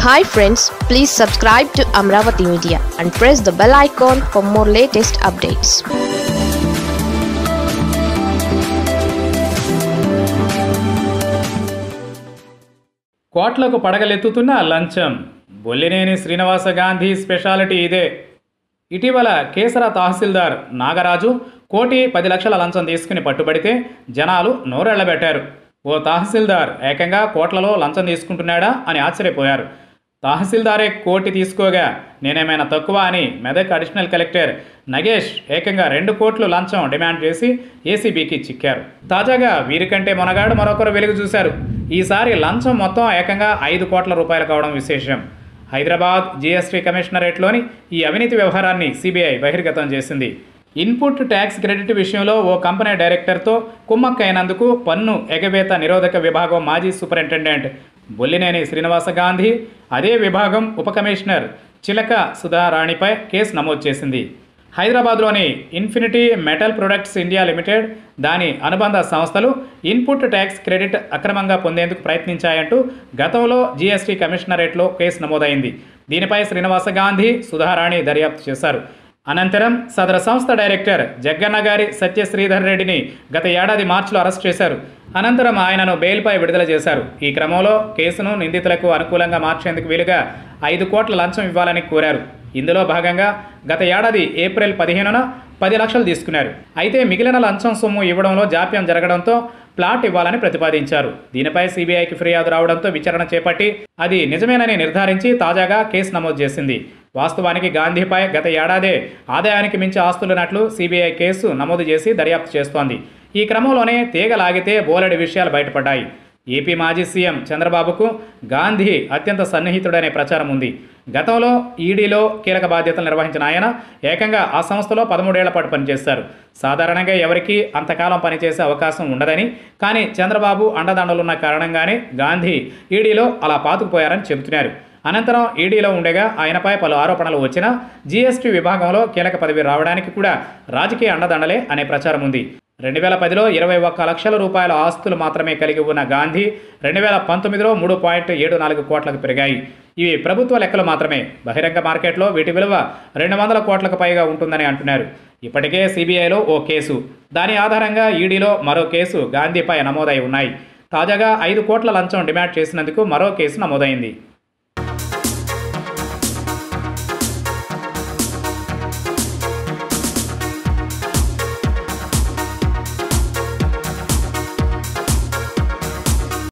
Hi friends, please subscribe to Amravati Media and press the bell icon for more latest updates. కోట్లకు పడగలెత్తుతున్న లంచం. Bollineni Srinivasa Gandhi speciality ఇదే. ఇటీవల కేసర తహసీల్దార్ నాగరాజు 1,10,00,000 లంచం తీసుకుని పట్టుబడితే జనాలు నోరెళ్లబెట్టారు. ఓ తహసీల్దార్ ఏకంగా కోట్లలో లంచం తీసుకుంటున్నాడా అని ఆశ్చర్యపోయారు. తహసీల్దారే 1,00,00,000 తీసుకోగా నేనేమైనా తక్కువ అని మెదక్ అడిషనల్ కలెక్టర్ నగేష్ ఏకంగా 2,00,00,000 లంచం డిమాండ్ చేసి ఏసీబీకి చిక్కారు. తాజాగా వీరికంటే మొనగాడు మరొకరు వెలుగు చూశారు. ఈసారి లంచం మొత్తం ఏకంగా 5 కోట్ల రూపాయలు కావడం విశేషం. హైదరాబాద్ జీఎస్టీ కమిషనరేట్లోని ఈ అవినీతి వ్యవహారాన్ని సిబిఐ బహిర్గతం చేసింది. ఇన్పుట్ ట్యాక్స్ క్రెడిట్ విషయంలో ఓ కంపెనీ డైరెక్టర్తో కుమ్మక్కైనందుకు పన్ను ఎగవేత నిరోధక విభాగం మాజీ సూపరింటెండెంట్ బొల్లినేని శ్రీనివాస గాంధీ, అదే విభాగం ఉప కమిషనర్ చిలక సుధారాణిపై కేసు నమోదు చేసింది. హైదరాబాద్లోని Infinity Metal Products India Limited, దాని అనుబంధ సంస్థలు ఇన్పుట్ ట్యాక్స్ క్రెడిట్ అక్రమంగా పొందేందుకు ప్రయత్నించాయంటూ గతంలో జీఎస్టీ కమిషనరేట్లో కేసు నమోదైంది. దీనిపై శ్రీనివాస గాంధీ, సుధారాణి దర్యాప్తు చేశారు. అనంతరం సదరు సంస్థ డైరెక్టర్ జగ్గన్నగారి సత్యశ్రీధర్ రెడ్డిని గత ఏడాది మార్చిలో అరెస్ట్ చేశారు. అనంతరం ఆయనను బెయిల్పై విడుదల చేశారు. ఈ క్రమంలో కేసును నిందితులకు అనుకూలంగా మార్చేందుకు వీలుగా 5 కోట్ల లంచం ఇవ్వాలని కోరారు. ఇందులో భాగంగా గత ఏడాది ఏప్రిల్ 15న 10 లక్షలు తీసుకున్నారు. అయితే మిగిలిన లంచం సొమ్ము ఇవ్వడంలో జాప్యం జరగడంతో ప్లాట్ ఇవ్వాలని ప్రతిపాదించారు. దీనిపై సిబిఐకి ఫిర్యాదు రావడంతో విచారణ చేపట్టి అది నిజమేనని నిర్ధారించి తాజాగా కేసు నమోదు చేసింది. వాస్తవానికి గాంధీపై గత ఏడాదే ఆదాయానికి మించి ఆస్తులున్నట్లు సిబిఐ కేసు నమోదు చేసి దర్యాప్తు చేస్తోంది. ఈ క్రమంలోనే తీగ లాగితే బోలెడు విషయాలు బయటపడ్డాయి. ఏపీ మాజీ సీఎం చంద్రబాబుకు గాంధీ అత్యంత సన్నిహితుడనే ప్రచారం ఉంది. గతంలో ఈడీలో కీలక బాధ్యతలు నిర్వహించిన ఆయన ఏకంగా ఆ సంస్థలో 13 ఏళ్ల పాటు పనిచేశారు. సాధారణంగా ఎవరికీ అంతకాలం పనిచేసే అవకాశం ఉండదని, కానీ చంద్రబాబు అండదండలున్న కారణంగానే గాంధీ ఈడీలో అలా పాతుకుపోయారని చెబుతున్నారు. అనంతరం ఈడీలో ఉండగా ఆయనపై పలు ఆరోపణలు వచ్చినా జీఎస్టీ విభాగంలో కీలక పదవి రావడానికి కూడా రాజకీయ అండదండలే అనే ప్రచారం ఉంది. 2010లో 21 లక్షల రూపాయల ఆస్తులు మాత్రమే కలిగి ఉన్న గాంధీ 2019లో 3.74 కోట్లకు పెరిగాయి. ఇవి ప్రభుత్వ లెక్కలు మాత్రమే. బహిరంగ మార్కెట్లో వీటి విలువ 200 కోట్లకు పైగా ఉంటుందని అంటున్నారు. ఇప్పటికే సిబిఐలో ఓ కేసు, దాని ఆధారంగా ఈడీలో మరో కేసు గాంధీపై నమోదై ఉన్నాయి. తాజాగా 5 కోట్ల లంచం డిమాండ్ చేసినందుకు మరో కేసు నమోదైంది.